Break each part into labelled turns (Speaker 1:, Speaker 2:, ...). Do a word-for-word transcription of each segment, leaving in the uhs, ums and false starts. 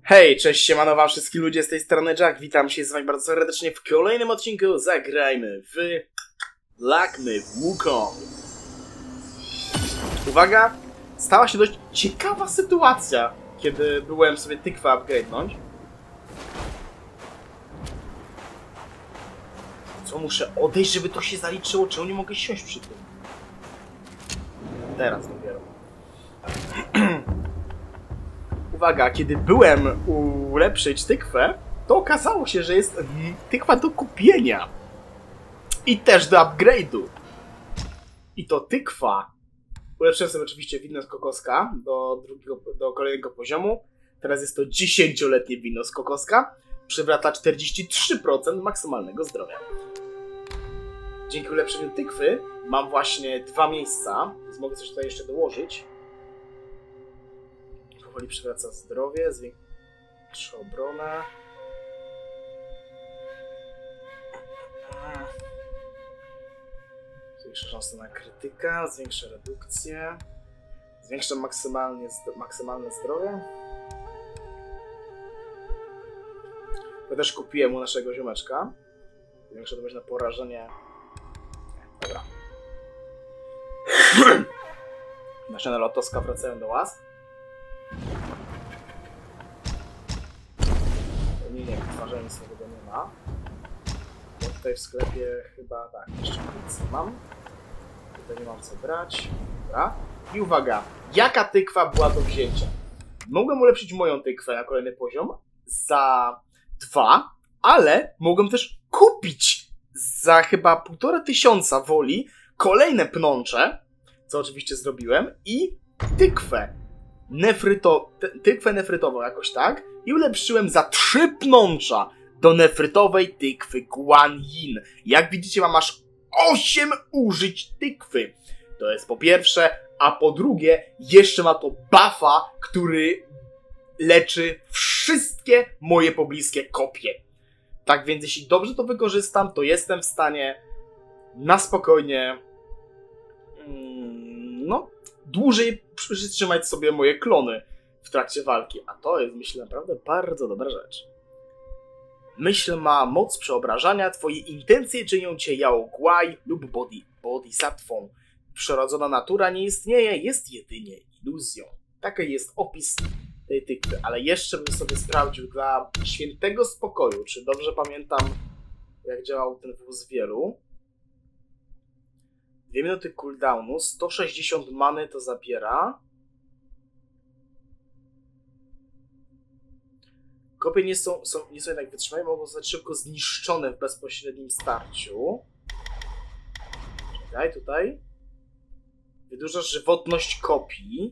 Speaker 1: Hej, cześć, siemano wam wszystkim ludzie, z tej strony Jack, witam się z wami bardzo serdecznie w kolejnym odcinku. Zagrajmy w Lakme Wukong. Uwaga, stała się dość ciekawa sytuacja, kiedy byłem sobie tykwę upgrade'nąć. Co, muszę odejść, żeby to się zaliczyło? Czemu nie mogę siąść przy tym? Teraz dopiero. Uwaga, kiedy byłem ulepszyć tykwę, to okazało się, że jest tykwa do kupienia. I też do upgrade'u. I to tykwa. Ulepszyłem sobie oczywiście wino z kokoska do, drugiego, do kolejnego poziomu. Teraz jest to dziesięcioletnie wino z kokoska. Przywraca czterdzieści trzy procent maksymalnego zdrowia. Dzięki ulepszeniu tykwy mam właśnie dwa miejsca, więc mogę coś tutaj jeszcze dołożyć. Powoli przywraca zdrowie, zwiększa obronę. Zwiększa szansę na krytyka, zwiększa redukcję. Zwiększa maksymalnie maksymalne zdrowie. Ja też kupiłem u naszego ziomeczka. Zwiększa to na porażenie. Dobra. Nasze lotoska wracają do łask. Nie, nie, wytwarzania nic nowego nie ma. Bo tutaj w sklepie chyba tak, jeszcze nic mam. Tutaj nie mam co brać. Dobra. I uwaga, jaka tykwa była do wzięcia? Mogłem ulepszyć moją tykwę na kolejny poziom za dwa, ale mogłem też kupić za chyba półtora tysiąca woli kolejne pnącze, co oczywiście zrobiłem, i tykwę nefryto... tykwę nefrytową jakoś tak, i ulepszyłem za trzy pnącza do nefrytowej tykwy Guan Yin. Jak widzicie, mam aż osiem użyć tykwy. To jest po pierwsze, a po drugie, jeszcze ma to buffa, który leczy wszystkie moje pobliskie kopie. Tak więc jeśli dobrze to wykorzystam, to jestem w stanie na spokojnie no, dłużej przytrzymać sobie moje klony w trakcie walki. A to jest, myślę, naprawdę bardzo dobra rzecz. Myśl ma moc przeobrażania, twoje intencje czynią cię Yao Guai lub body, bodhisattvą. Przyrodzona natura nie istnieje, jest jedynie iluzją. Taki jest opis tej tykwy, ale jeszcze bym sobie sprawdził dla świętego spokoju, czy dobrze pamiętam, jak działał ten wóz wielu. Dwie minuty cooldownu, sto sześćdziesiąt many to zabiera. Kopie nie są, są, nie są jednak wytrzymane, mogą zostać szybko zniszczone w bezpośrednim starciu. Czekaj, tutaj. Wydłuża żywotność kopii.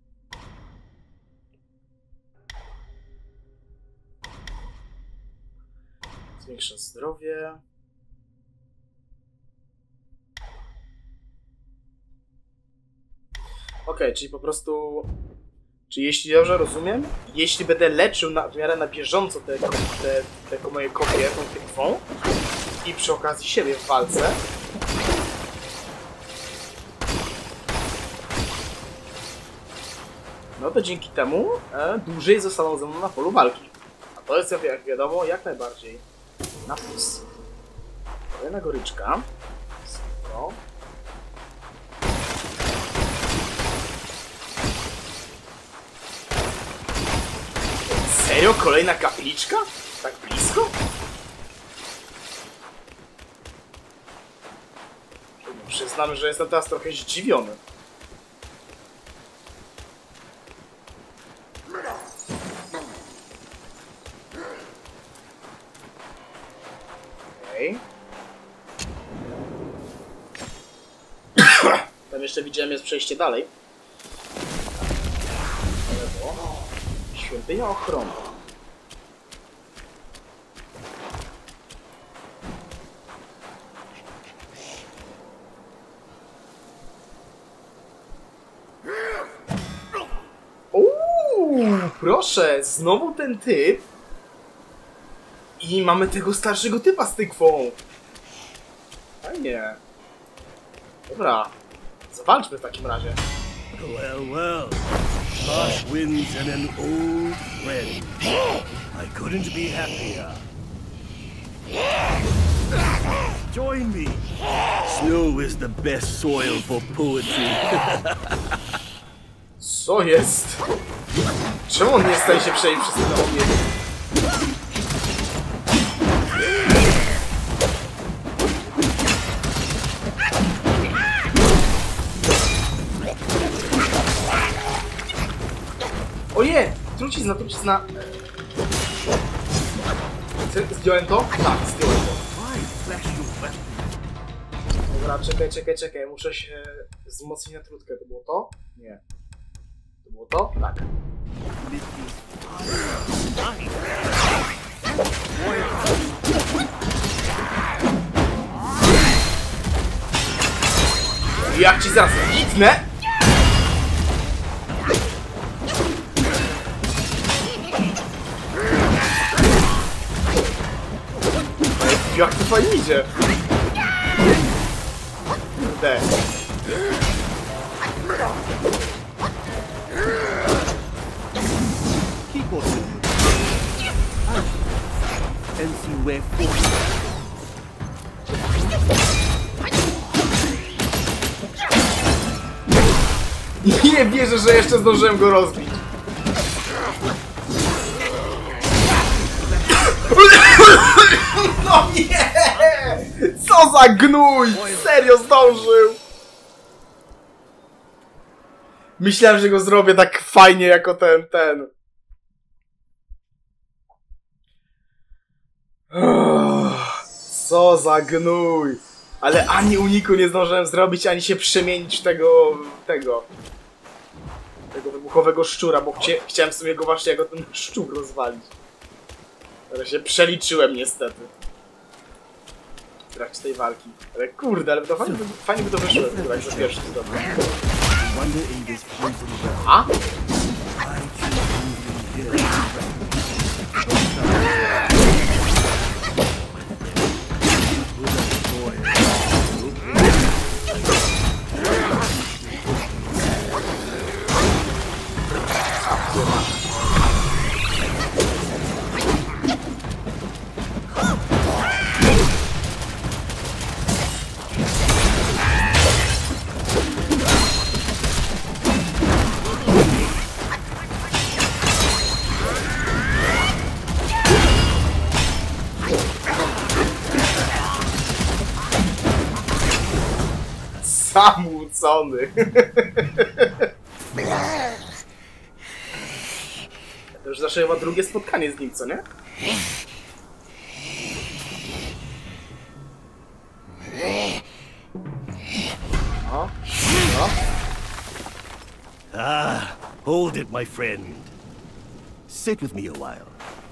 Speaker 1: Zwiększa zdrowie. Okej, okay, czyli po prostu... Czy jeśli dobrze rozumiem, jeśli będę leczył na, w miarę na bieżąco te, te, te moje kopie tą tykwą i przy okazji siebie w walce, no to dzięki temu e, dłużej zostaną ze mną na polu walki. A to jest, jak wiadomo, jak najbardziej na plus. Kolejna goryczka. Spoko. Serio? Kolejna kapliczka? Tak blisko? Przyznam, że jestem teraz trochę zdziwiony. Okej. Okay. Tam jeszcze widziałem, jest przejście dalej. Świątynia ochrony. Uuu, proszę, znowu ten typ. I mamy tego starszego typa z tykwą. Fajnie. Dobra, zawalczmy w takim razie.
Speaker 2: Well, well. Harsh winds and an old friend. I couldn't be happier. Join me. Snow is the best soil for poetry.
Speaker 1: Co jest? Czemu on nie staje się przejść przez ten ogień? O nie! Trucizna, trucizna! Zdjąłem to? Tak, zdjąłem to. Dobra, czekaj, czekaj, czekaj. Muszę się wzmocnić na trutkę. To było to? Nie. To było to? Tak. Jak ci zaraz hitnę? Jak to fajnie idzie. Kurde.
Speaker 2: Keep watching. And see where force.
Speaker 1: Nie wierzę, że jeszcze zdążyłem go rozbić. No nie! Co za gnój! Serio zdążył! Myślałem, że go zrobię tak fajnie jako ten, ten. Uff, co za gnój! Ale ani uniku nie zdążyłem zrobić, ani się przemienić w tego, tego, tego wybuchowego szczura, bo chcia, chciałem sobie go właśnie jako ten szczur rozwalić. Ale się przeliczyłem niestety. W trakcie tej walki. Ale kurde, ale to fajnie, fajnie by to wyszło, jak za pierwszy to dobra. A? Samłucony. To już zawsze chyba drugie spotkanie z nim, co nie? No, no.
Speaker 2: Ah, hold it, my friend. Sit with me a while.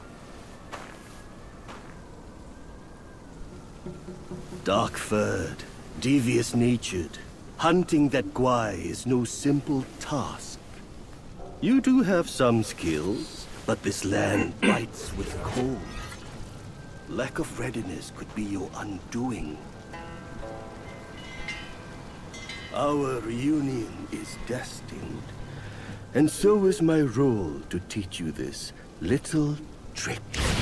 Speaker 2: Dark-furred, devious-natured, hunting that Gwai is no simple task. You do have some skills, but this land bites with cold. Lack of readiness could be your undoing. Our reunion is destined, and so is my role to teach you this little trick.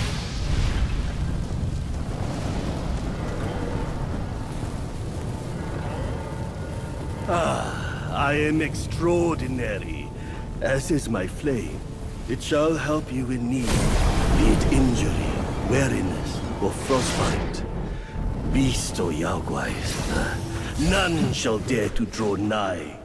Speaker 2: Ah, I am extraordinary, as is my flame. It shall help you in need, be it injury, weariness, or frostbite. Beast or Yaoguais, none shall dare to draw nigh.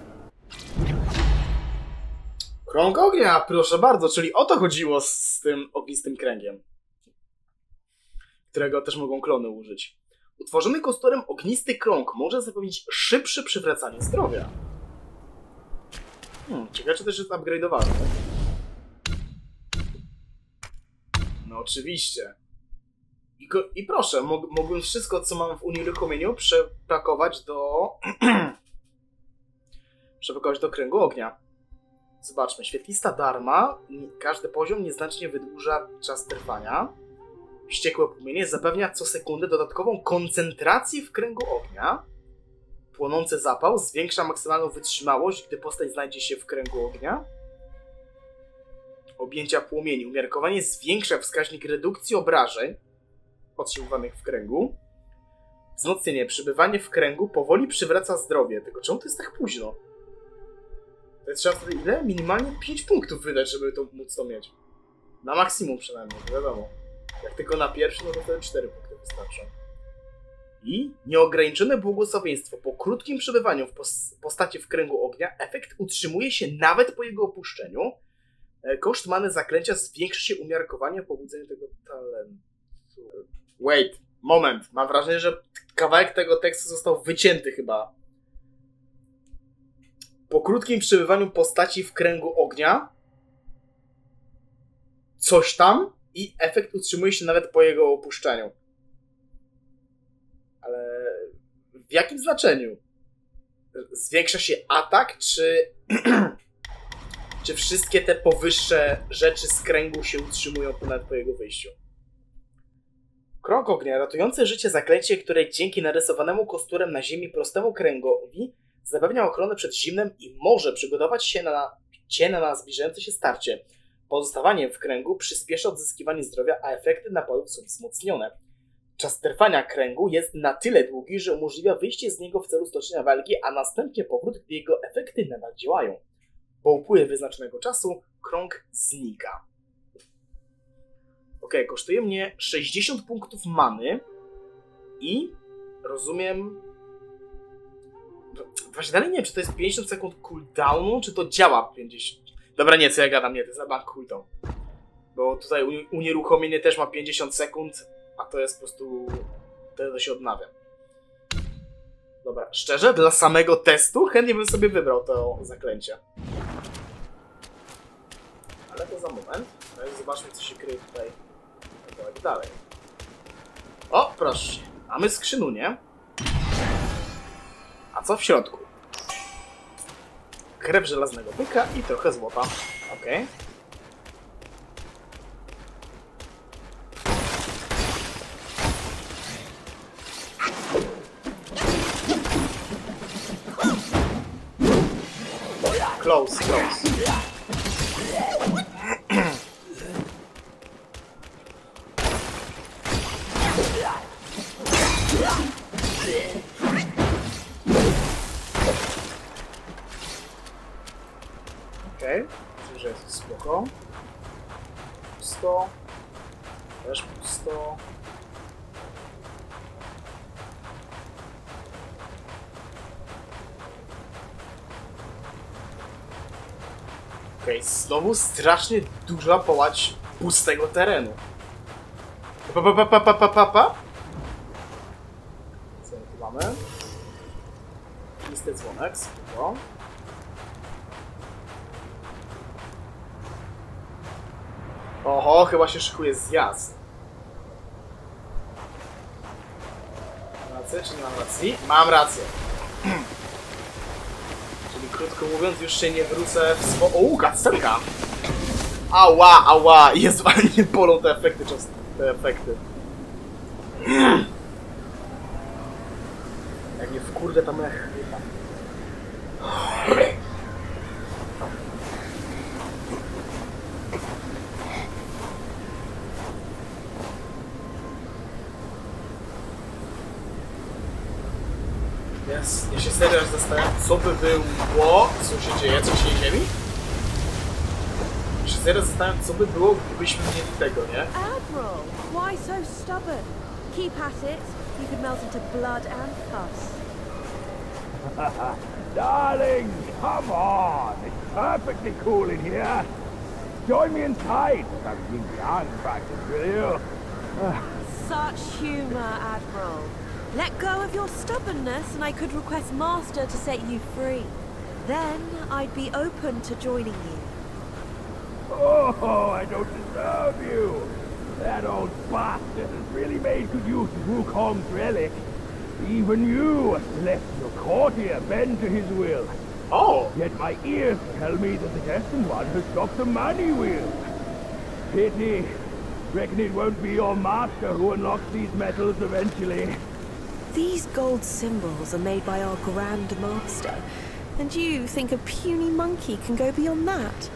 Speaker 1: Krąg ognia, proszę bardzo, czyli o to chodziło z tym ognistym kręgiem, którego też mogą klony użyć. Utworzony kosturem ognisty krąg może zapewnić szybsze przywracanie zdrowia. Hmm, ciekawe, czy też jest upgrade'owany. No oczywiście. I, go, i proszę, mog, mogłem wszystko, co mam w unieruchomieniu, przepakować do... przepakować do kręgu ognia. Zobaczmy, świetlista darma. Każdy poziom nieznacznie wydłuża czas trwania. Wściekłe płomienie zapewnia co sekundę dodatkową koncentrację w kręgu ognia. płonący zapał zwiększa maksymalną wytrzymałość, gdy postać znajdzie się w kręgu ognia. Objęcia płomieni. Umiarkowanie zwiększa wskaźnik redukcji obrażeń otrzymywanych w kręgu. Wzmocnienie. Przybywanie w kręgu powoli przywraca zdrowie. Tylko czemu to jest tak późno? To jest trzeba wtedy ile? Minimalnie pięć punktów wydać, żeby to móc to mieć. Na maksimum przynajmniej, to wiadomo. Jak tylko na pierwszy, no to wtedy cztery punkty wystarczą. I nieograniczone błogosławieństwo. Po krótkim przebywaniu w postaci w kręgu ognia efekt utrzymuje się nawet po jego opuszczeniu. Koszt many zaklęcia zwiększy się umiarkowanie po pobudzeniu tego talentu. Wait, moment. Mam wrażenie, że kawałek tego tekstu został wycięty chyba. Po krótkim przebywaniu postaci w kręgu ognia coś tam i efekt utrzymuje się nawet po jego opuszczeniu. Ale w jakim znaczeniu? Zwiększa się atak, czy... czy wszystkie te powyższe rzeczy z kręgu się utrzymują nawet po jego wyjściu? Krąg ognia, ratujące życie zaklęcie, które dzięki narysowanemu kosturem na ziemi prostemu kręgowi zapewnia ochronę przed zimnem i może przygotować się na cię na zbliżające się starcie. Pozostawanie w kręgu przyspiesza odzyskiwanie zdrowia, a efekty napojów są wzmocnione. Czas trwania kręgu jest na tyle długi, że umożliwia wyjście z niego w celu stoczenia walki, a następnie powrót, gdy jego efekty nadal działają. Po upływie wyznaczonego czasu krąg znika. Ok, kosztuje mnie sześćdziesiąt punktów many i rozumiem... Właśnie dalej nie wiem, czy to jest pięćdziesiąt sekund cooldownu, czy to działa pięćdziesiąt... Dobra, nie, co ja gadam, nie, to jest chyba cooldown. Bo tutaj unieruchomienie też ma pięćdziesiąt sekund, a to jest po prostu... to się odnawia. Dobra, szczerze, dla samego testu chętnie bym sobie wybrał to zaklęcie. Ale to za moment. Zobaczmy, co się kryje tutaj. Kawałek dalej. O, proszę. Mamy skrzynunię. A co w środku? Krew żelaznego byka i trochę złota. Okej. Close, close. Okej, okay. Że jest spoko. Pusto. Też pusto. Okej, okay. Znowu strasznie duża połać pustego terenu. Pa, pa, pa, pa, pa, pa, pa, pa. Co my tu mamy? Listy dzwonek, spoko. Oho, chyba się szykuje zjazd. Mam rację, czy nie mam racji? Mam rację. Czyli krótko mówiąc, już się nie wrócę w swo... O, cutscenka! Ała, ała! Jezu, ale nie bolą te efekty, często te efekty. Jak nie wkurde ta moja chrypa. Yes. Ja się serio zastanawiam, co by było, co się dzieje, co się ziemi. Ja się serio zastanawiam, co by było, gdybyśmy mieli tego, nie?
Speaker 3: Admiral, why so stubborn? Keep at it. You could melt into blood and pus.
Speaker 4: Darling, come on! It's perfectly cool in here. Join me inside for some yin yang practice, will you?
Speaker 3: Such humor, Admiral. Let go of your stubbornness and I could request Master to set you free. Then I'd be open to joining you.
Speaker 4: Oh, I don't deserve you. That old bastard has really made good use of Wukong's relic. Even you left your courtier bend to his will.
Speaker 1: Oh!
Speaker 4: Yet my ears tell me that the Destined One has stopped the money wheel. Pity. Reckon it won't be your master who unlocks these metals eventually.
Speaker 3: These gold symbols are made by our Grand Master, and you think a puny monkey can go beyond that?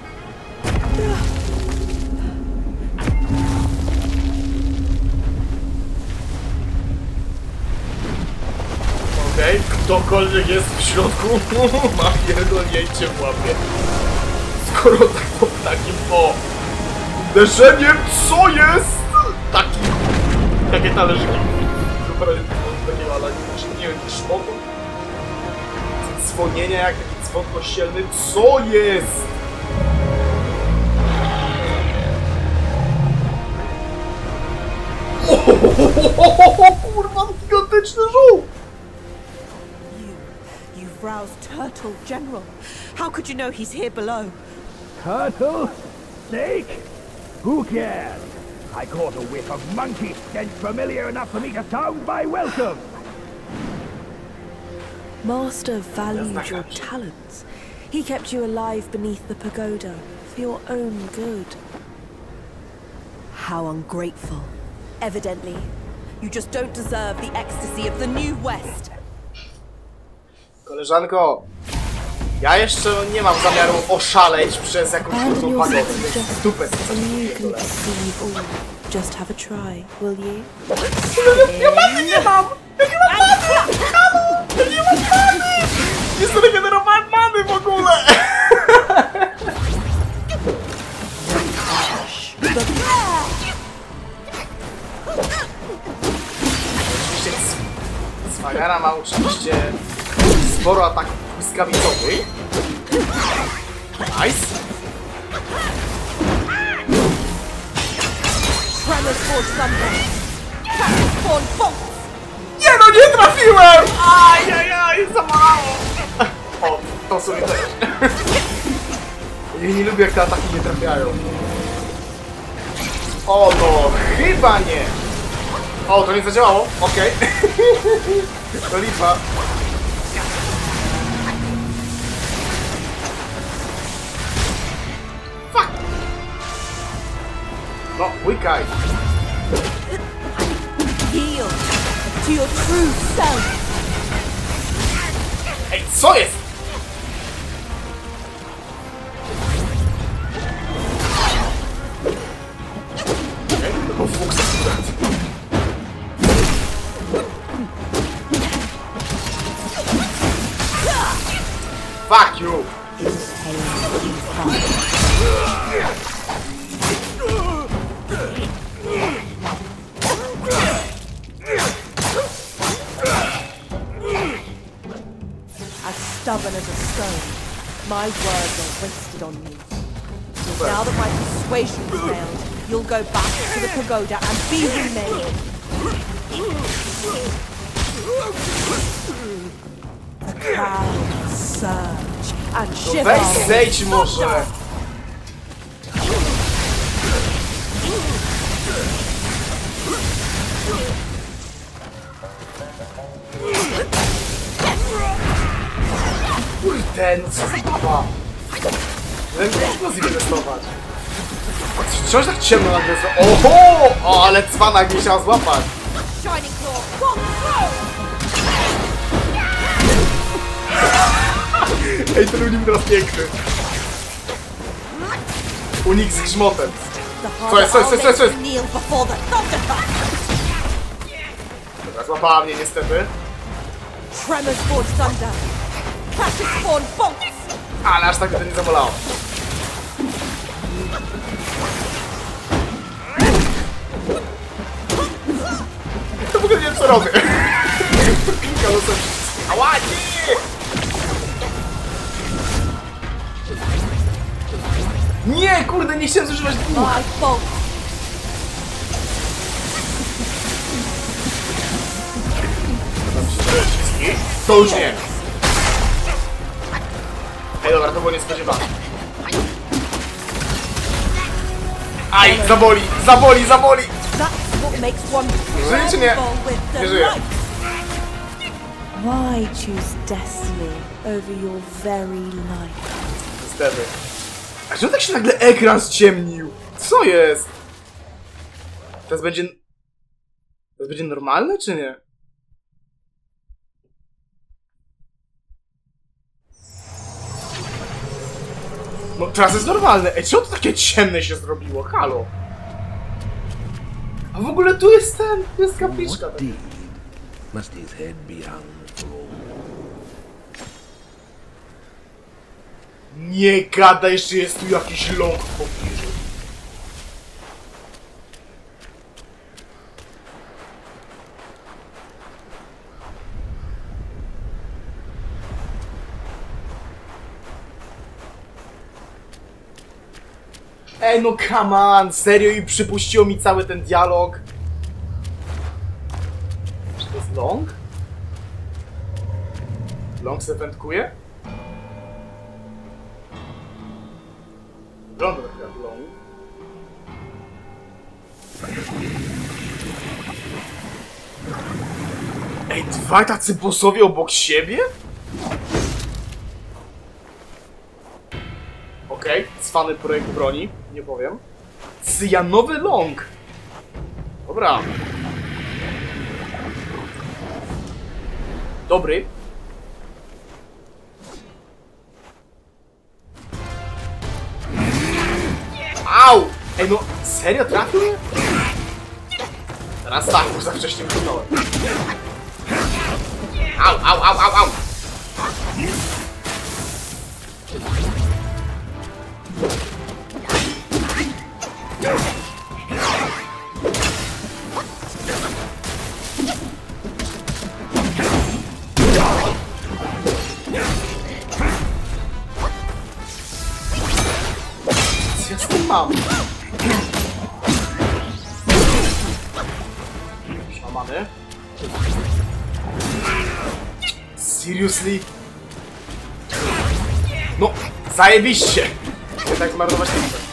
Speaker 1: Okej, okay. Ktokolwiek jest w środku, ma pierdolnięcie w łapie. Skoro tak po takim po uderzeniem, co jest? Taki, takie talerzyki. Takiego, ale nie wiem, szpotu? Dzwonienia jak taki dzwon kościelny, co jest? O, kurwa, gigantyczny żółw!
Speaker 3: You, you've roused Turtle, General. How could you know he's here below?
Speaker 4: Turtle? Snake? Who cares? I caught a whiff of monkey stench familiar enough for me to sound my welcome.
Speaker 3: Master valued your talents. He kept you alive beneath the pagoda for your own good. How ungrateful. Evidently, you just don't deserve the ecstasy of the New West.
Speaker 1: Koleżanko, ja jeszcze nie mam zamiaru oszaleć przez jakąś kurwą pagodę, więc w dupę sobie.
Speaker 3: Just have a try, will you?
Speaker 1: Ja many nie mam! Ja nie mam many! Halo! Ja nie mam many! Nie zregenerowałem many w ogóle! Oczywiście Cwagara ma oczywiście sporo ataków błyskawicowych. Nice. Nie no, nie trafiłem! Ajajaj, za mało! O, to sobie też. Ja nie lubię, jak te ataki nie trafiają. O no, chyba nie! O, to nie zadziałało? Okej. Okay. To lipa. Fuck! No, łykaj!
Speaker 3: Heal to your true self.
Speaker 1: Ej, co jest? Okej, to był fuks akurat. Fuck you!
Speaker 3: Stubborn as a stone, my words are wasted on you. Now that my persuasion failed, you'll go back to the pagoda and be remade. The clouds surge and shiver.
Speaker 1: Weź zejdź może! Kurde, no co za baba? Nie można zinwestować. Wciąż tak ciemno nagle z... Oho! O, ale cwanak nie chciała złapać. Ej, ten unik teraz piękny. Unik z grzmotem. Co jest, co jest, co jest, co jest? Dobra, złapała mnie niestety.
Speaker 3: Tremors forge thunder. Crashes spawn bolts.
Speaker 1: Ale aż tak by to nie zabolało. To w ogóle nie wiem co robię. Klikam do sobie. Ała, nie! Nie, kurde, nie chciałem zużywać dwóch. To już nie. Ej, dobra, to było niespodziewane. Aj, zaboli, zaboli, zaboli! Żyje czy nie? Nie żyje.
Speaker 3: Why choose destiny over your very life?
Speaker 1: Niestety. A czemu tak się nagle ekran ściemnił? Co jest? Teraz będzie... Teraz będzie normalne, czy nie? No teraz jest normalne. Ej, czemu to takie ciemne się zrobiło? Halo. A w ogóle tu jest ten, tu jest kapliczka.
Speaker 2: What deed must his head be hung for?
Speaker 1: Nie gadaj, że jest tu jakiś ląd w pobliżu. Ej, no come on, serio i przypuściło mi cały ten dialog. Czy to jest Long? Long se wędkuje? Wygląda tak jak Long. Ej, dwaj tacy bossowie obok siebie? Okej, okay, cwany projekt broni, nie powiem. Cyjanowy Long! Dobra. Dobry. Au! Ej, no, serio trafił? Teraz tak, już za wcześnie wyglądałem. Au, au, au, au, au! Co ja z tym mam? Szamany. Seriously? No, zajebiście! Nie tak zmarnować nie chcę.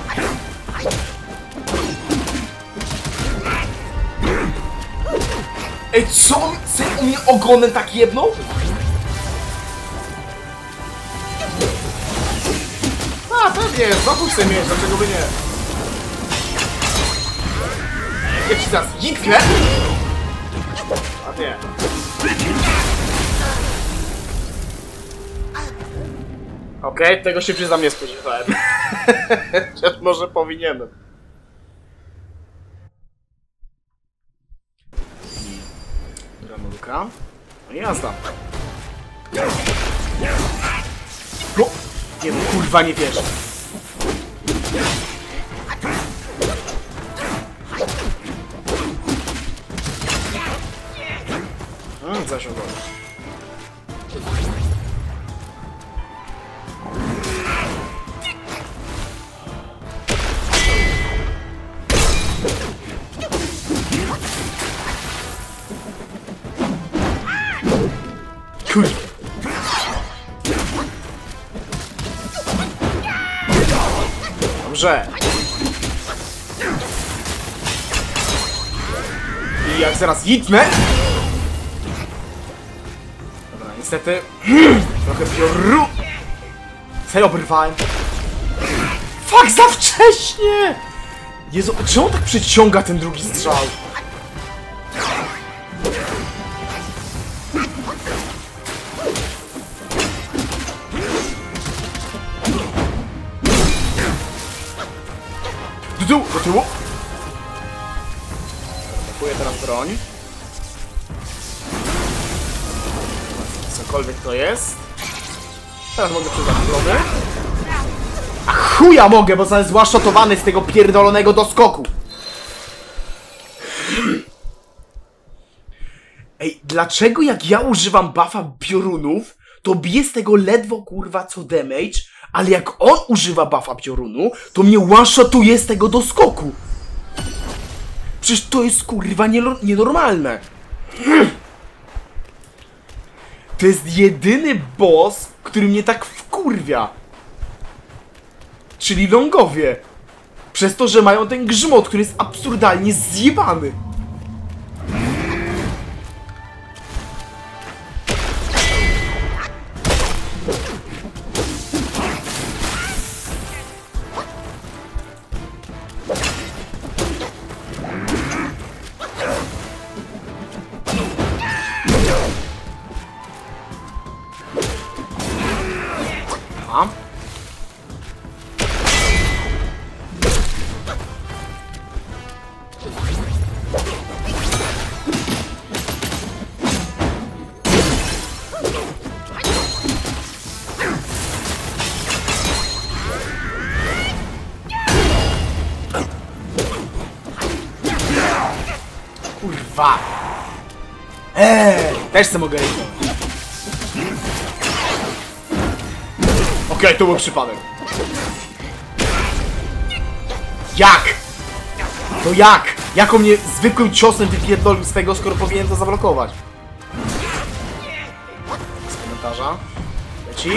Speaker 1: Ej, co on, co on mnie ogonem tak jebnął? A, pewnie, znowu chcę mieć, dlaczego by nie? Ja ci zaraz jitknę? A nie. Okej, okay, tego się przyznam nie spodziewałem. Chociaż może powinienem. Granulka. No i jazda. No! Nie no, kurwa, nie wierzę. Hmm, zasiągłem. Kurde. Dobrze. I jak zaraz jitnę. Dobra, niestety. Trochę pioru. Serio obrywałem. Fuck, za wcześnie! Jezu, czemu on tak przyciąga ten drugi strzał? Do tyłu, do tyłu. Atakuję teraz broń. Cokolwiek to jest. Teraz mogę przyznać brodę. A chuja mogę, bo zostałem złaszotowany z tego pierdolonego doskoku. Ej, dlaczego jak ja używam buffa piorunów, to bije z tego ledwo kurwa co damage, ale jak on używa buffa piorunu, to mnie one-shotuje z tego doskoku. Przecież to jest kurwa nienormalne. To jest jedyny boss, który mnie tak wkurwia. Czyli longowie. Przez to, że mają ten grzmot, który jest absurdalnie zjebany. Aha. Dwa. Eee, też co mogę robić. Okej, okay, to był przypadek. Jak? To jak? Jak on mnie zwykłym ciosem wypierdolił z tego, skoro powinienem to zablokować? Z komentarza. Leci.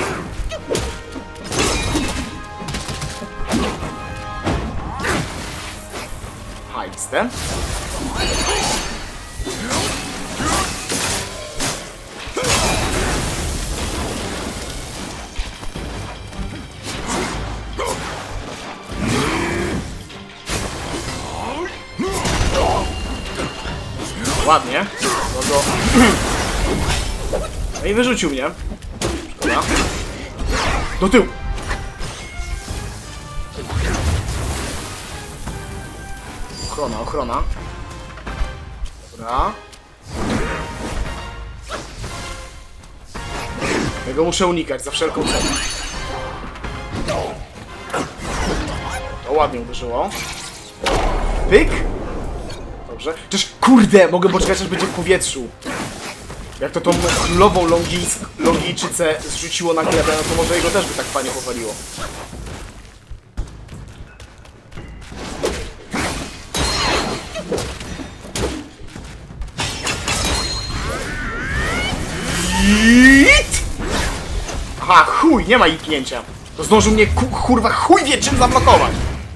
Speaker 1: Hajste. Ładnie. No to... No i wyrzucił mnie. Szkoda. Do tyłu. Ochrona, ochrona. Dobra. Tego muszę unikać za wszelką cenę. To ładnie uderzyło. Pyk. Dobrze. Chociaż kurde, mogę poczekać, aż będzie w powietrzu. Jak to tą królową Longijczycę zrzuciło na glebę, no to może jego też by tak fajnie powaliło. Aha, chuj, nie ma iknięcia. To zdążył mnie, ku, kurwa, chuj wie czym zablokować.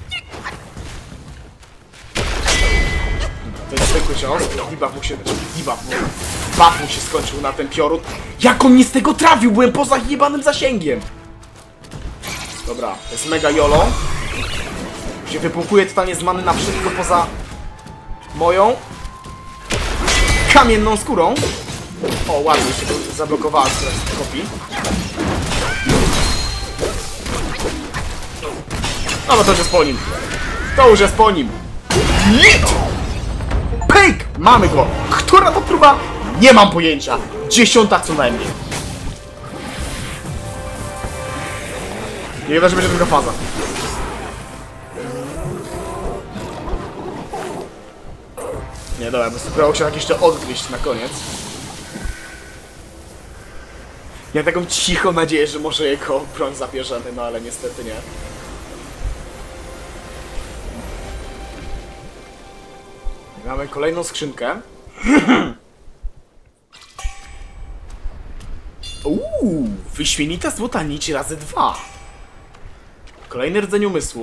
Speaker 1: To jest zwykły cios. Debuff mu się... Debuff mu... Buff mu się skończył na ten piorun. Jak on mnie z tego trafił? Byłem poza jebanym zasięgiem. Dobra, to jest mega jolo. Się wypumpuje totalnie z many na wszystko poza... moją... kamienną skórą. O, ładnie się zablokowała teraz kopii. No, no to już jest po nim. To już jest po nim. Lit! Pyk! Mamy go! Która to próba? Nie mam pojęcia. Dziesiąta co najmniej. Nie wiem, że będzie druga faza. Nie, dobra, bym spróbował się tak jeszcze odgryźć na koniec. Ja taką cichą nadzieję, że może jego broń zabierzemy, no ale niestety nie. Mamy kolejną skrzynkę. Uuu, wyśmienita złota nić razy dwa. Kolejny rdzeń umysłu.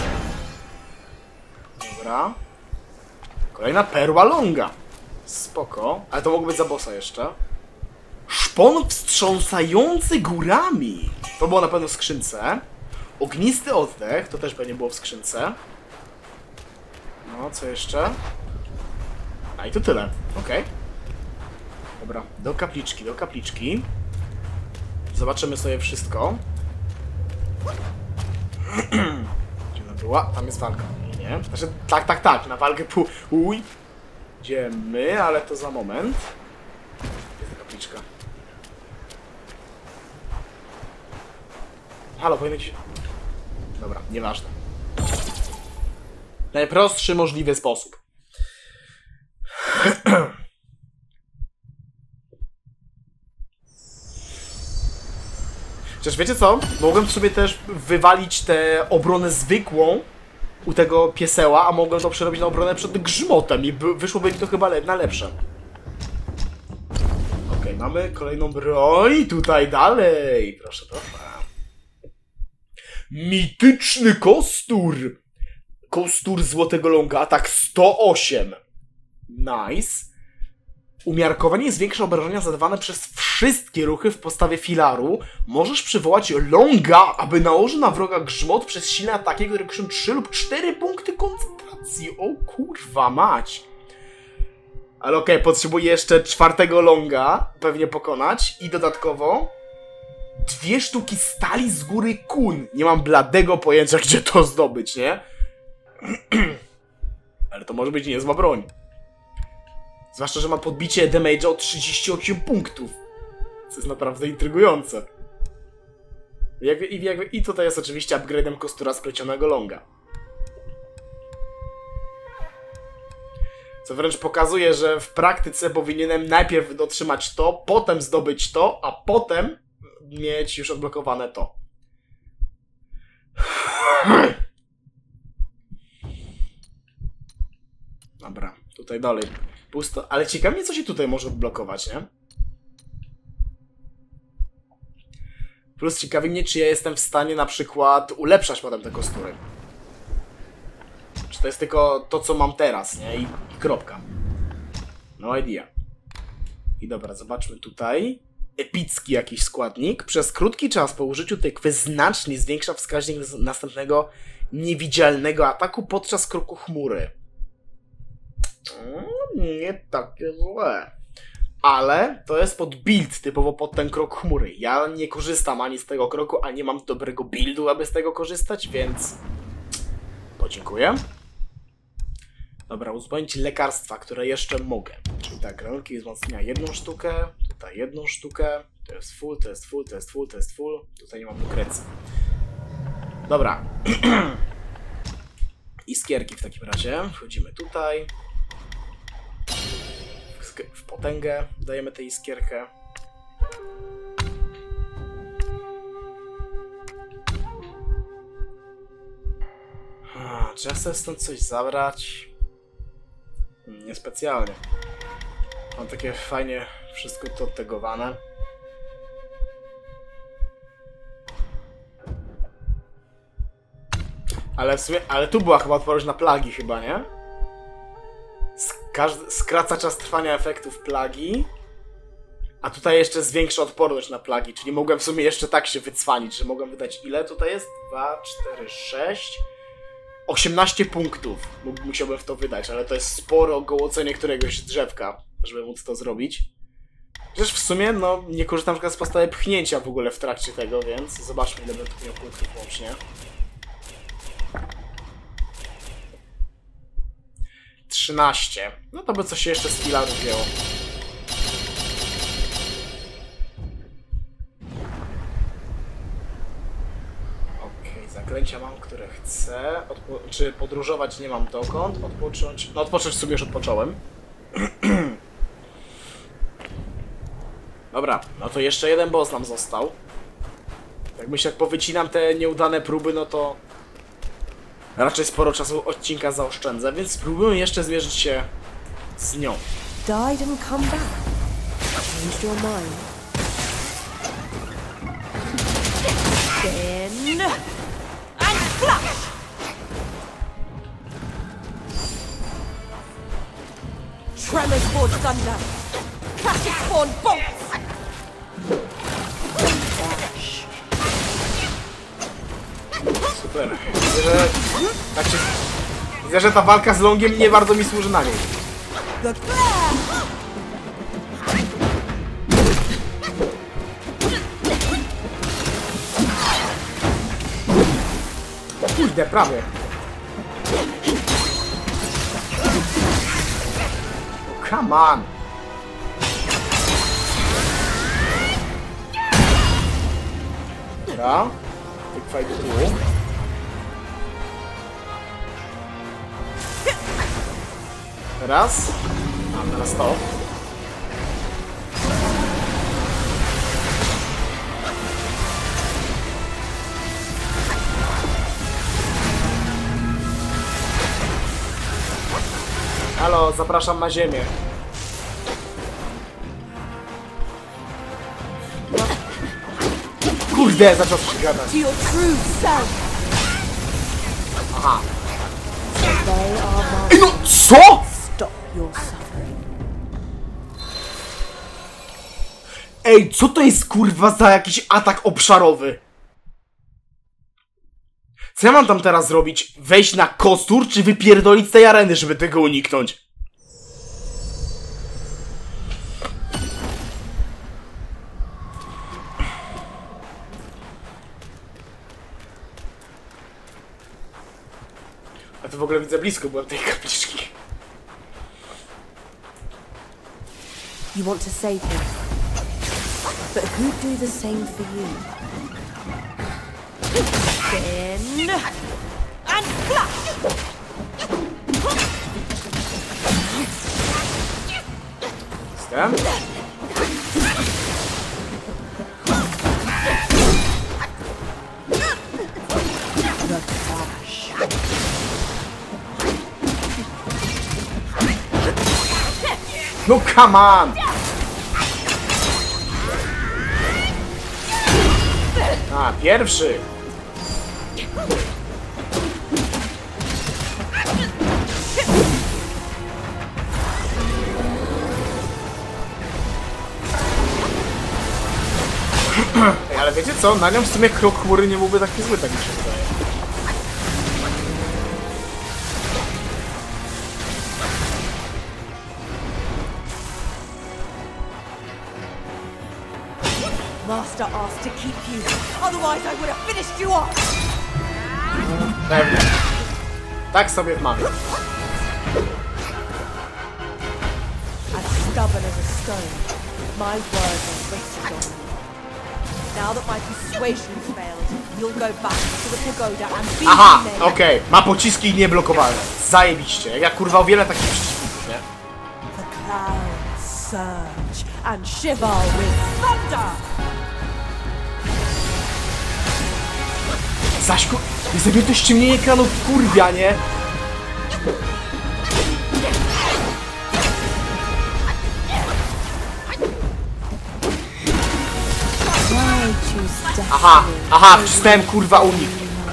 Speaker 1: Dobra. Kolejna perła longa. Spoko. Ale to mogło być za bossa jeszcze. Szpon wstrząsający górami. To było na pewno w skrzynce. Ognisty oddech. To też pewnie było w skrzynce. No, co jeszcze? A i to tyle. Okej. Okay. Dobra, do kapliczki, do kapliczki. Zobaczymy sobie wszystko. Gdzie ona była? Tam jest walka. Nie, nie. Znaczy, tak, tak, tak. Na walkę pół... Uj. Idziemy, ale to za moment. Jest ta kapliczka. Halo, powinno ci... Dobra, nieważne. Najprostszy możliwy sposób. Chociaż wiecie co? Mogłem sobie też wywalić tę obronę zwykłą u tego pieseła, a mogłem to przerobić na obronę przed grzmotem i wyszłoby mi to chyba na lepsze. Okej, okay, mamy kolejną broń. Tutaj dalej. Proszę, proszę. Mityczny kostur. Kostur złotego longa, atak sto osiem. Nice. Umiarkowanie zwiększa obrażenia zadawane przez wszystkie ruchy w postawie filaru. Możesz przywołać longa, aby nałożył na wroga grzmot przez silne ataki, które kosztują trzy lub cztery punkty koncentracji. O kurwa mać. Ale okej, okay, potrzebuję jeszcze czwartego longa pewnie pokonać i dodatkowo dwie sztuki stali z góry kun. Nie mam bladego pojęcia, gdzie to zdobyć, nie? Ale to może być niezła broń. Zwłaszcza, że ma podbicie damage'a o trzydzieści osiem punktów. Co jest naprawdę intrygujące. Jak, i, jak, I tutaj jest oczywiście upgrade'em kostura splecionego longa. Co wręcz pokazuje, że w praktyce powinienem najpierw dotrzymać to, potem zdobyć to, a potem mieć już odblokowane to. Dobra, tutaj dalej pusto. Ale ciekawe mnie, co się tutaj może odblokować, nie? Plus ciekawi mnie, czy ja jestem w stanie na przykład ulepszać potem te kostury. Czy to jest tylko to, co mam teraz, nie? I, i kropka. No idea. I dobra, zobaczmy tutaj. Epicki jakiś składnik. Przez krótki czas po użyciu tej kwy znacznie zwiększa wskaźnik następnego niewidzialnego ataku podczas kroku chmury. Nie takie złe. Ale to jest pod build, typowo pod ten krok chmury. Ja nie korzystam ani z tego kroku, ani nie mam dobrego buildu, aby z tego korzystać, więc podziękuję. Dobra, uzupełnić lekarstwa, które jeszcze mogę. Czyli tak, granulki wzmocnienia jedną sztukę, tutaj jedną sztukę, to jest full, to jest full, to jest full, to jest full, tutaj nie mam lukrecji. Dobra. Iskierki w takim razie. Wchodzimy tutaj. W potęgę dajemy tę iskierkę. A, czy ja chcę stąd coś zabrać? Niespecjalnie. Mam takie fajnie wszystko to odtegowane. Ale w sumie, ale tu była chyba odpowiedź na plagi chyba, nie? Każdy, skraca czas trwania efektów plagi. A tutaj jeszcze zwiększa odporność na plagi, czyli mogłem w sumie jeszcze tak się wycwanić, że mogłem wydać ile tutaj jest? dwa, cztery, sześć... osiemnaście punktów musiałbym w to wydać, ale to jest sporo gołocenie któregoś drzewka, żeby móc to zrobić. Przecież w sumie, no, nie korzystam na przykład z podstawy pchnięcia w ogóle w trakcie tego, więc zobaczmy, ile będę miał punktów łącznie. trzynaście. No to by coś jeszcze z filaru wzięło. Okej, zaklęcia mam, które chcę. Odpo czy podróżować nie mam dokąd. Odpocząć. No odpocząć sobie już odpocząłem. Dobra, no to jeszcze jeden boss nam został. Tak myślę, jak powycinam te nieudane próby, no to raczej sporo czasu odcinka zaoszczędzę, więc spróbujmy jeszcze zmierzyć się z nią.
Speaker 3: Died and come back. Changed your mind. Then and flash. Tremors forge thunder. Classic spawn bolts.
Speaker 1: Super. Widzę, że, tak się, widzę, że ta walka z Longiem nie bardzo mi służy na niej. Kurde, prawie. Oh, come on. Dobra. Tyk fajny tu. Teraz. Mam teraz to. Halo, zapraszam na ziemię. Kurde, zaczął się gadać. Aha. Ej, no co? Ej, co to jest kurwa za jakiś atak obszarowy? Co ja mam tam teraz zrobić? Wejść na kostur, czy wypierdolić z tej areny, żeby tego uniknąć? A to w ogóle widzę blisko byłem tej kapliczki.
Speaker 3: You want to save him, but who'd do the same for you? Then and flash.
Speaker 1: chwileczkę. No come on! A, pierwszy! Ej, ale wiecie co? Na nią w sumie krok chmury nie byłby taki zły, tak mi się wydaje.
Speaker 3: Master asked to keep you, otherwise I would have finished you off.
Speaker 1: Pewnie. Tak sobie wmawiam.
Speaker 3: As stubborn as a stone, my words are rested on you. Now that my persuasion's failed, you'll go back to the pagoda and be
Speaker 1: Aha,
Speaker 3: there.
Speaker 1: okej. Okay. Ma pociski nieblokowalne. Zajebiście. Ja kurwa o wiele takich przeciwników, nie?
Speaker 3: The clouds surge and shiver with thunder.
Speaker 1: Zaś kur... Sobie to ściemnienie ekranu kurwia, nie? Aha, aha, wcisnąłem kurwa unik.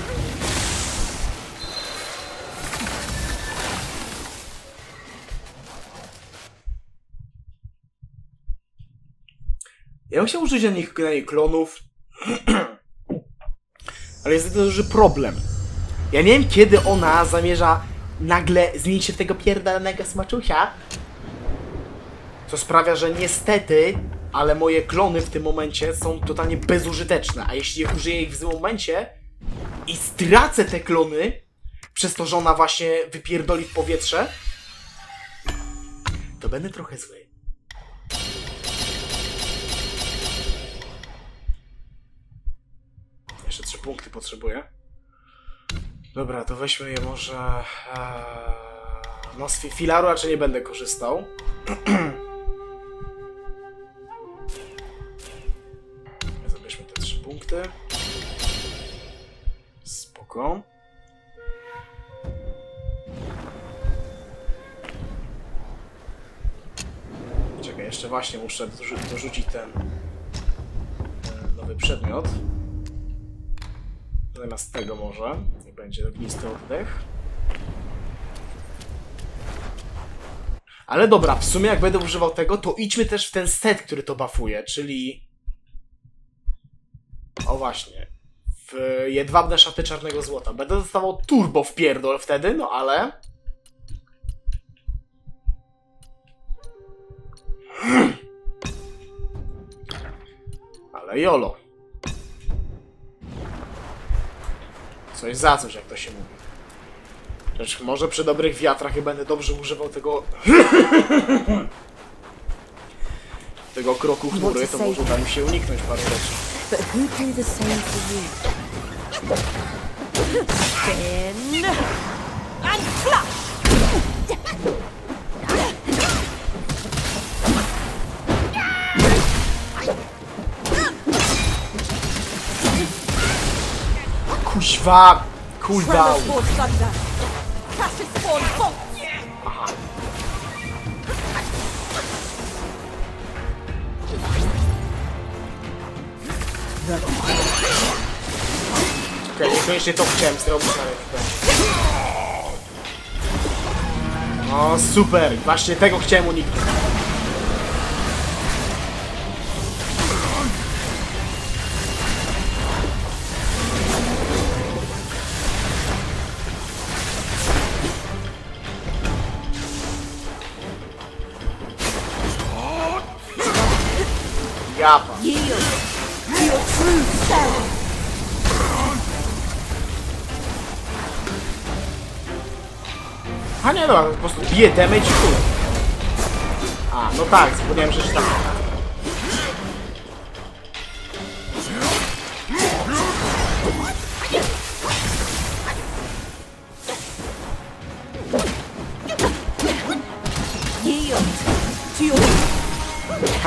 Speaker 1: Ja bym chciał użyć na nich, na nich klonów. Ale jest to duży problem. Ja nie wiem, kiedy ona zamierza nagle zmienić się w tego pierdolonego smaczusia. Co sprawia, że niestety, ale moje klony w tym momencie są totalnie bezużyteczne. A jeśli użyję ich w złym momencie i stracę te klony, przez to, że ona właśnie wypierdoli w powietrze, to będę trochę zły. Jeszcze trzy punkty potrzebuję. Dobra, to weźmy je może... No z filaru raczej nie będę korzystał. Zabierzmy te trzy punkty. Spoko. Czekaj, jeszcze właśnie muszę dorzu- dorzucić ten, ten nowy przedmiot. Zamiast tego może. Nie będzie ognisty oddech. Ale dobra, w sumie jak będę używał tego, to idźmy też w ten set, który to buffuje, czyli... O właśnie. W jedwabne szaty czarnego złota. Będę dostawał turbo w pierdol wtedy, no ale... Ale jolo. Coś za coś, jak to się mówi. Lecz może przy dobrych wiatrach i będę dobrze używał tego... tego kroku chmury, to może uda mi się uniknąć paru rzeczy.
Speaker 3: But who do the same for you? Spin and flash!
Speaker 1: Kuźwa! Cooldown! Aha. Okej, okay, niekoniecznie to chciałem zrobić, ale... O, super! Właśnie tego chciałem uniknąć. Japa. A nie, no, po prostu bije damage i chuj. A, no tak, zapomniałem, że się tam...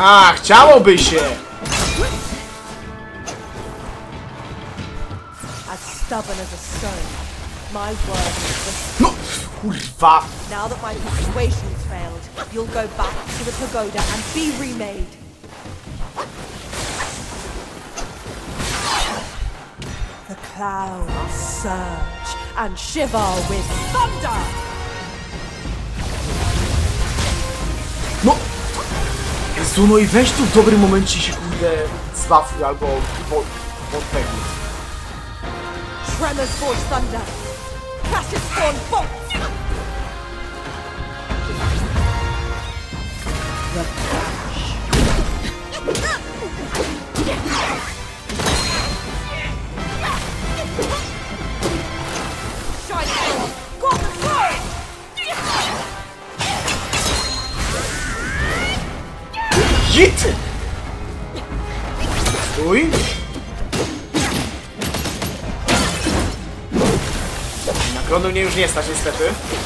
Speaker 1: A, chciałoby się!
Speaker 3: As stubborn as a stone. My word is
Speaker 1: No, kurwa!
Speaker 3: the... Now that my persuasion's failed, you'll go back to the pagoda and be remade. The clouds surge and shiver with thunder!
Speaker 1: No! Jezu, no i weź tu w dobrym momencie się, kurde, zbafuj albo podpegnie.
Speaker 3: Tremors forge thunder! Crashes spawn bolts! The crash! Shine sword! Got the sword!
Speaker 1: Hit! Stój! Na kronu mnie już nie stać niestety.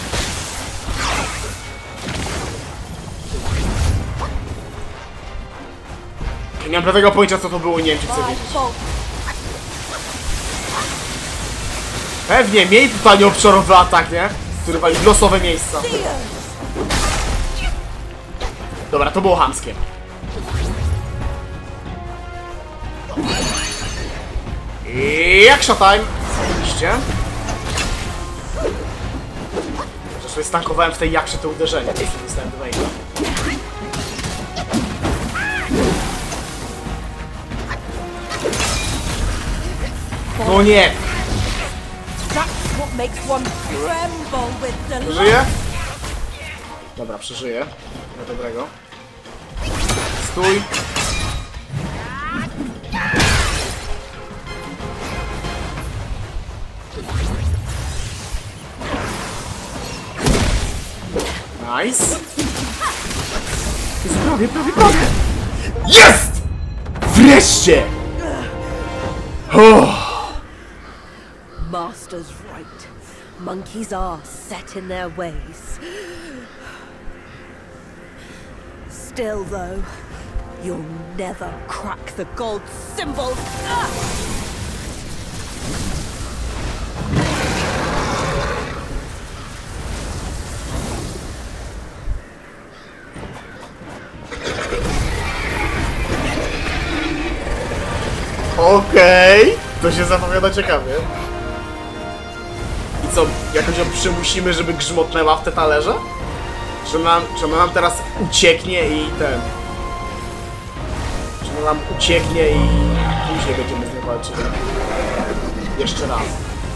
Speaker 1: Nie mam prawego pojęcia co to było, nie wiem czy chcę wiedzieć. Pewnie, miej tutaj obszorowy atak, nie? Który wali w losowe miejsca. Dobra, to było chamskie. I jak showtime? Oczywiście. Chociaż sobie stankowałem w tej jakże to uderzenie, to jest dostałem do wejścia. No nie!
Speaker 3: That's what makes one tremble with delight.
Speaker 1: Przeżyję? Dobra, przeżyję. No dobrego. Stój. Nice. Jest prawie, prawie, prawie. Jest! Wreszcie! Oh.
Speaker 3: Master's right. Monkeys are set in their ways. Still, though, you'll never crack the gold symbol. Ah!
Speaker 1: Okej, okay. To się zapowiada ciekawie. I co, jakoś ją przymusimy, żeby grzmotnęła w te talerze? Czy ona, czy ona nam teraz ucieknie i ten... Czy ona nam ucieknie i później będziemy z nią walczyli? Jeszcze raz.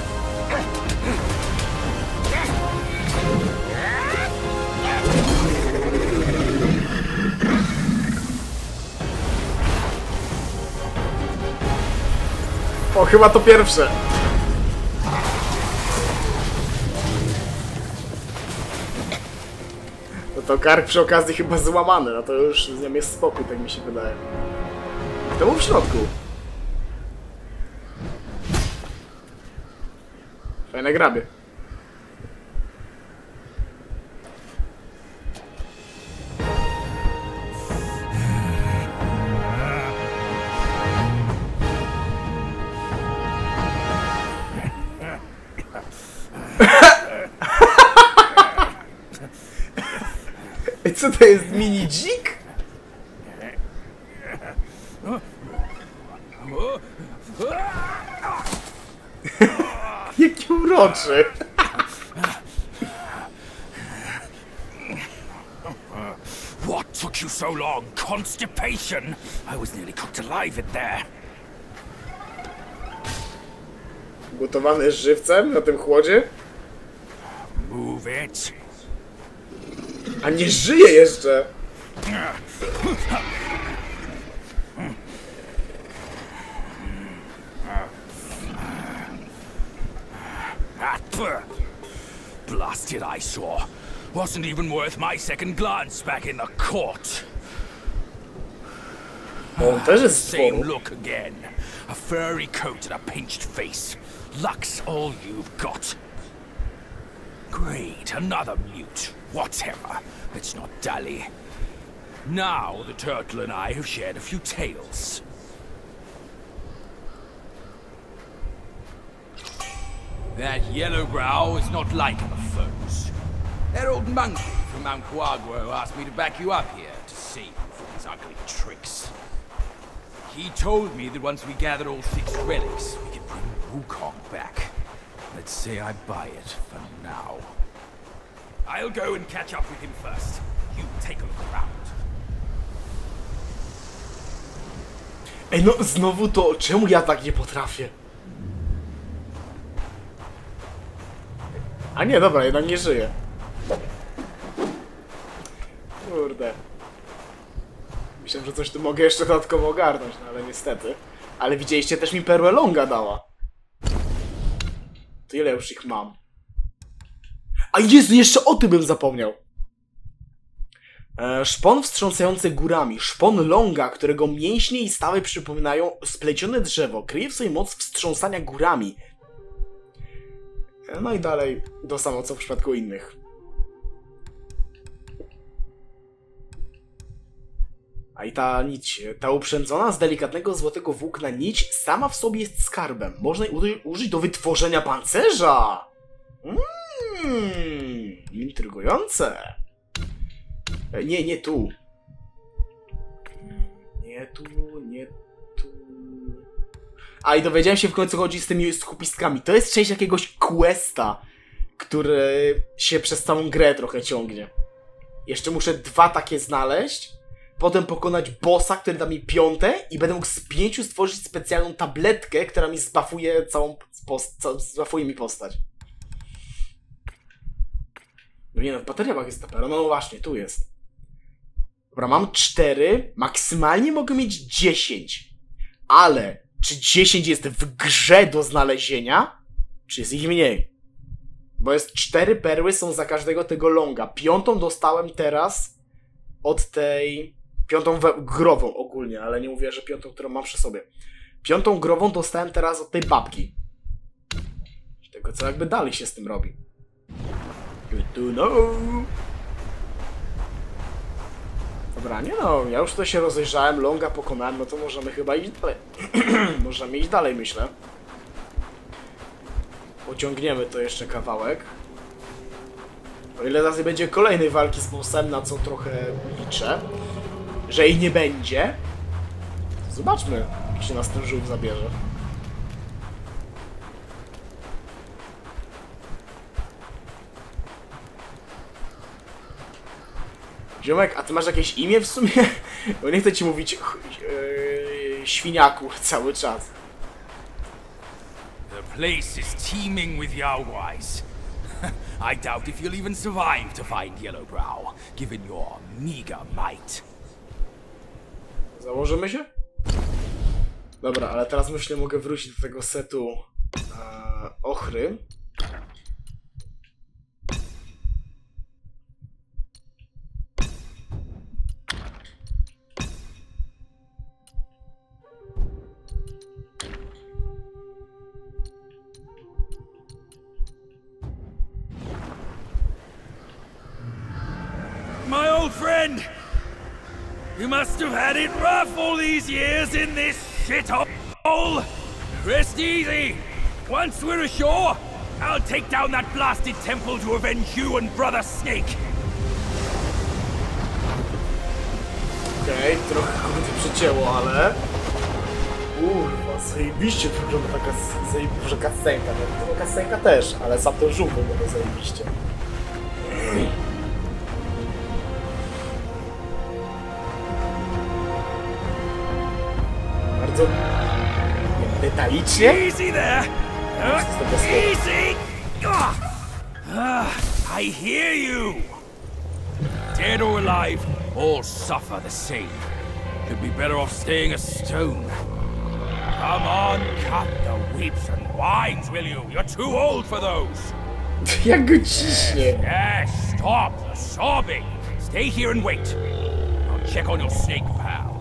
Speaker 1: O, chyba to pierwsze. No to kark przy okazji chyba złamany, no to już z nią jest spokój, tak mi się wydaje. To był w środku. Fajne grabie. I co to jest, mini dzik? Jaki uroczy.
Speaker 4: What took you so long? Constipation? I was nearly cooked alive in there.
Speaker 1: Gotowany żywcem na tym chłodzie?
Speaker 4: Move it.
Speaker 1: A nie żyje jeszcze!
Speaker 4: Blasted eyesore. Wasn't even worth my second glance back in the court.
Speaker 1: On też jest
Speaker 4: Same
Speaker 1: sporo.
Speaker 4: look again. A furry coat and a pinched face. Luck's all you've got. Great, another mute. Whatever. Let's not dally.
Speaker 5: Now the turtle and I have shared a few tales. That Yellowbrow is not like other foes. That old monkey from Mount Quagro asked me to back you up here to save you from his ugly tricks. He told me that once we gather all six relics, we can bring Wukong back. Let's say I buy it for now. I'll go and catch up with him first. You take a look around.
Speaker 1: Ej, no znowu to, czemu ja tak nie potrafię? A nie, dobra, jednak nie żyje. Kurde. Myślałem, że coś tu mogę jeszcze dodatkowo ogarnąć, no ale niestety. Ale widzieliście, też mi perłę Longa dała. To ile już ich mam? A Jezu, jeszcze o tym bym zapomniał. E, szpon wstrząsający górami. Szpon Longa, którego mięśnie i stawy przypominają splecione drzewo. Kryje w sobie moc wstrząsania górami. E, no i dalej to samo, co w przypadku innych. A i ta nić, ta uprzędzona z delikatnego złotego włókna nić sama w sobie jest skarbem. Można jej użyć do wytworzenia pancerza. Mmm, intrygujące. Nie, nie tu. Nie tu, nie tu. A i dowiedziałem się w końcu, chodzi z tymi skupistkami. To jest część jakiegoś questa, który się przez całą grę trochę ciągnie. Jeszcze muszę dwa takie znaleźć. Potem pokonać bossa, który da mi piąte i będę mógł z pięciu stworzyć specjalną tabletkę, która mi zbafuje całą zbafuje mi postać. No nie no, w bateriach jest ta perła. No właśnie, tu jest. Dobra, mam cztery. Maksymalnie mogę mieć dziesięć. Ale czy dziesięć jest w grze do znalezienia? Czy jest ich mniej? Bo jest cztery perły, są za każdego tego longa. Piątą dostałem teraz od tej... Piątą grową ogólnie, ale nie mówię, że piątą, którą mam przy sobie. Piątą grową dostałem teraz od tej babki. Tylko co jakby dalej się z tym robi? Good to know. Dobra, nie no, ja już tutaj się rozejrzałem, longa pokonałem, no to możemy chyba iść dalej. Możemy iść dalej, myślę. Pociągniemy to jeszcze kawałek. O ile razy będzie kolejnej walki z bossem, na co trochę liczę, że jej nie będzie. Zobaczmy, jak się nas ten żółw zabierze. Ziomek, a ty masz jakieś imię w sumie? Bo nie chcę ci mówić yy, świniaku cały czas.
Speaker 5: The place is teeming with Yaoguais. I doubt if you'll even survive to find Yellowbrow, given your meager might.
Speaker 1: Założymy się? Dobra, ale teraz myślę, mogę wrócić do tego setu e, ochry.
Speaker 5: My old friend! You must have had it rough all these years in this shithole! Rest easy! Once we're ashore, I'll take down that blasted temple to avenge you and Brother Snake!
Speaker 1: Okej, okay, trochę kurde przycięło, ale... Kurwa, zajebiście wygląda taka zajebiście kasenka. No, kasenka też, ale sam ten żółw wygląda zajebiście. Bardzo detalicznie.
Speaker 5: Easy there! Uh, easy! Uh, I hear you! Dead or alive, all suffer the same. You'd be better off staying a stone. Come on, cut the weeps and whines, will you? You're too old for those.
Speaker 1: Jak go ciśnie.
Speaker 5: Yes, stop the sobbing. Stay here and wait. I'll check on your snake, pal.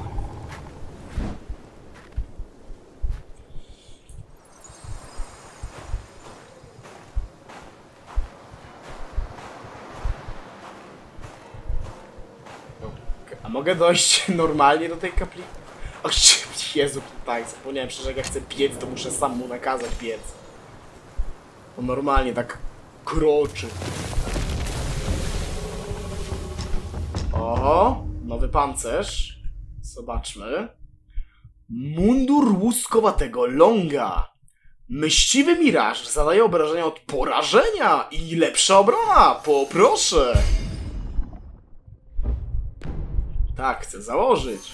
Speaker 1: A mogę dojść normalnie do tej kapli? O Jezu, tak, zapomniałem, że jak ja chcę biec, to muszę sam mu nakazać biec. On normalnie tak kroczy. Oho, nowy pancerz. Zobaczmy. Mundur łuskowatego longa. Myśliwy miraż zadaje obrażenia od porażenia i lepsza obrona. Poproszę. Tak, chcę założyć.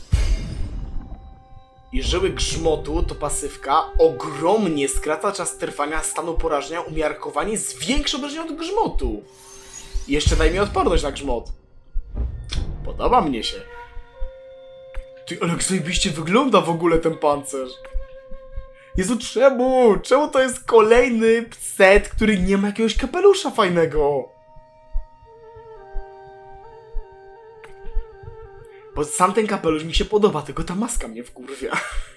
Speaker 1: I żyły grzmotu to pasywka ogromnie skraca czas trwania stanu porażenia umiarkowanie zwiększa obrażenia od grzmotu. I jeszcze daj mi odporność na grzmot. Podoba mnie się. Ty, ale jak zajebiście wygląda w ogóle ten pancerz. Jezu, czemu? Czemu to jest kolejny set, który nie ma jakiegoś kapelusza fajnego? Bo sam ten kapelusz mi się podoba, tylko ta maska mnie wkurwia.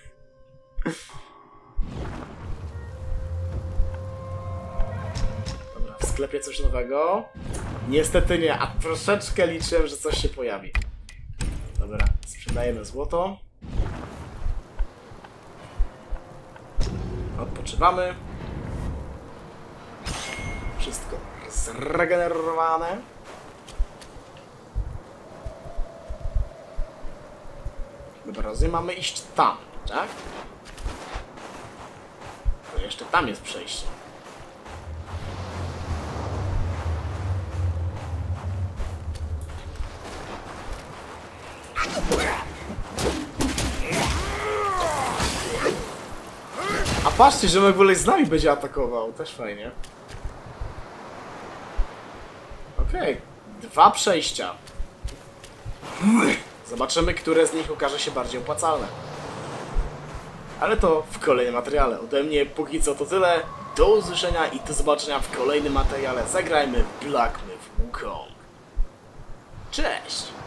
Speaker 1: Dobra, w sklepie coś nowego? Niestety nie, a troszeczkę liczyłem, że coś się pojawi. Dobra, sprzedajemy złoto. Odpoczywamy. Wszystko zregenerowane. Dobra, rozumiem, mamy iść tam, tak? To jeszcze tam jest przejście. A patrzcie, że w ogóle z nami będzie atakował. Też fajnie. Okej. Okay. Dwa przejścia. Zobaczymy, które z nich okaże się bardziej opłacalne. Ale to w kolejnym materiale. Ode mnie póki co to tyle. Do usłyszenia i do zobaczenia w kolejnym materiale. Zagrajmy w Black Myth Wukong. Cześć!